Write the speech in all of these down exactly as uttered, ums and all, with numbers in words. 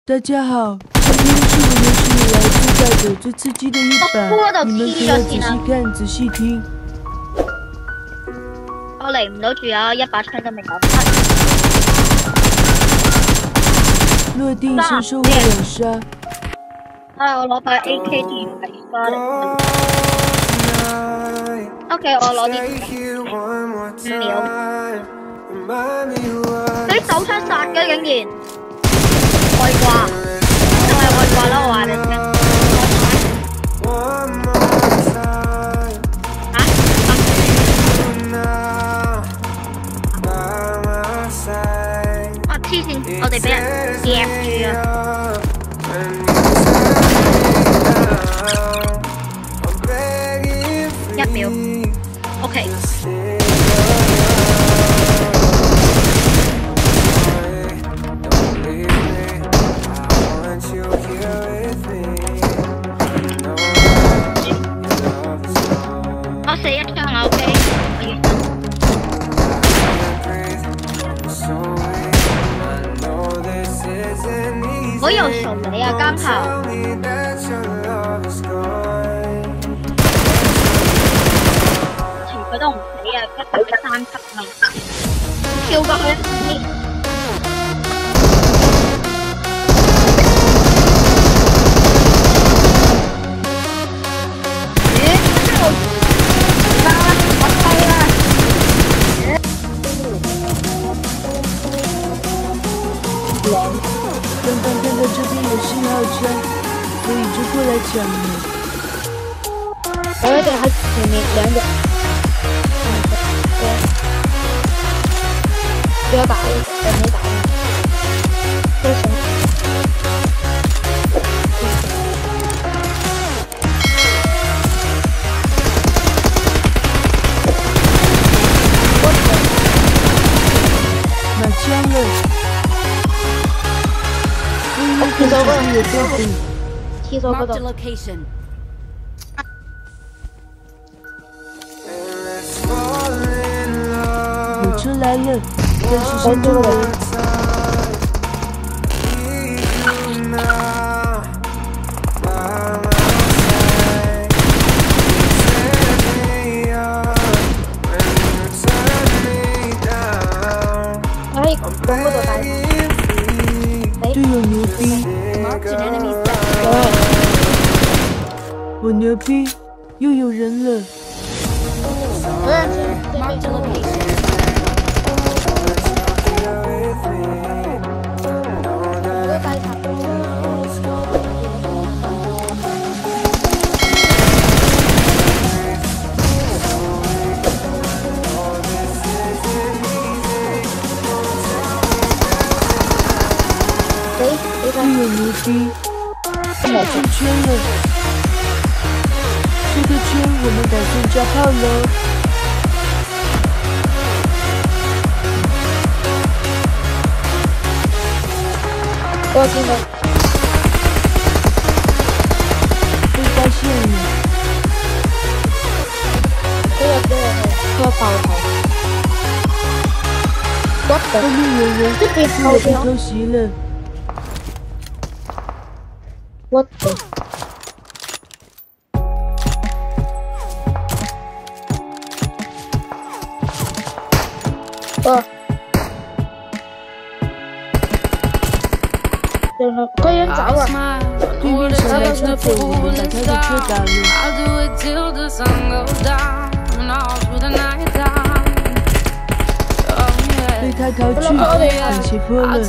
大家好，今天是我有史以来最大的、最刺激的一把，你们可要仔細看、仔細聽。 我嚟唔到住啊，一把槍都未有。 落地先收穫兩殺。 唉，我攞把 A K 電係花嚟。O K， 我攞啲五秒。佢啲手槍殺嘅竟然。 外掛，就係外掛啦！我話你聽。啊？哇！黐線，我哋俾人夾住啊！一秒 ，OK。 我死一槍啊 ！OK， 我又熟你啊，剛好。全佢都唔死啊，一打一三級啊！跳過去。 刚刚看到这边有信号枪，所以就过来抢了。 我一定喺前面兩隻，不要打我，我沒打你，都行。 拿槍了。 廁所嗰度有標記，廁所嗰度。 有車來了，但是先救我。 哎，往嗰度帶。 隊友牛逼！我牛逼，又有人了。队友牛逼，进圈了。这个圈我们打算加炮喽。 我进了。 被发现了。 这个这个喝爆头。我后面有人， 这边我被偷袭了。 What the？ 哦，有人可以找了。 对面上来车子，我们把他的车打了。被他逃去，很起坡了。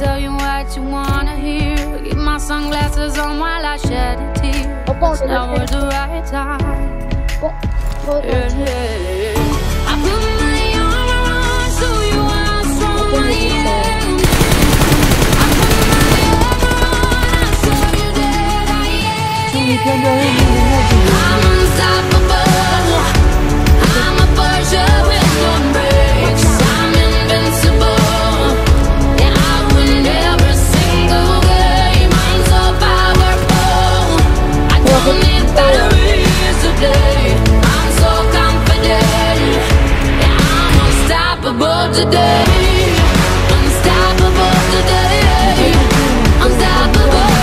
My sunglasses on while I shed a tear. Now we're the right time. Yeah, yeah. I put my armor on so you are strong, my end. I put my armor on, I saw you dead, I am. 终于看到后面的那个人。 I'm unstoppable. I'm a Persia with no brakes. I'm invincible. Yeah, I win every single game. I'm so powerful. I don't need batteries today. I'm so confident. Yeah, I'm unstoppable today. Unstoppable today. Unstoppable.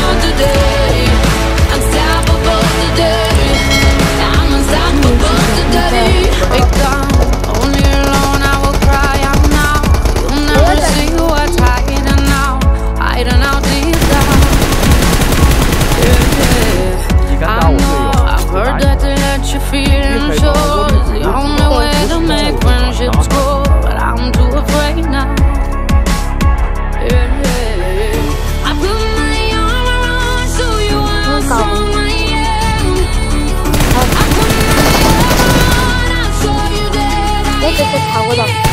这次查过了。